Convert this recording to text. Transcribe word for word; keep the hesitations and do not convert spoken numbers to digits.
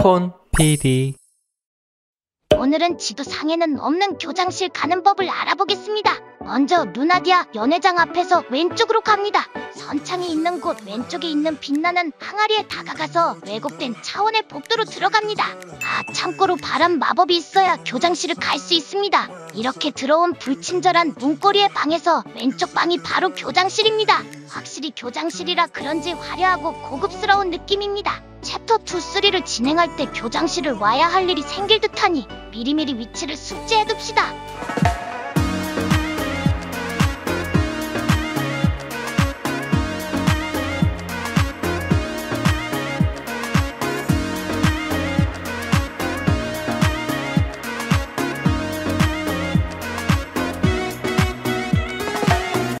폰 피디. 오늘은 지도상에는 없는 교장실 가는 법을 알아보겠습니다. 먼저 루나디아 연회장 앞에서 왼쪽으로 갑니다. 선창이 있는 곳 왼쪽에 있는 빛나는 항아리에 다가가서 왜곡된 차원의 복도로 들어갑니다. 아, 참고로 바람 마법이 있어야 교장실을 갈 수 있습니다. 이렇게 들어온 불친절한 문고리의 방에서 왼쪽 방이 바로 교장실입니다. 확실히 교장실이라 그런지 화려하고 고급스러운 느낌입니다. 챕터 이, 삼을 진행할 때 교장실을 와야 할 일이 생길 듯하니 미리미리 위치를 숙지해둡시다.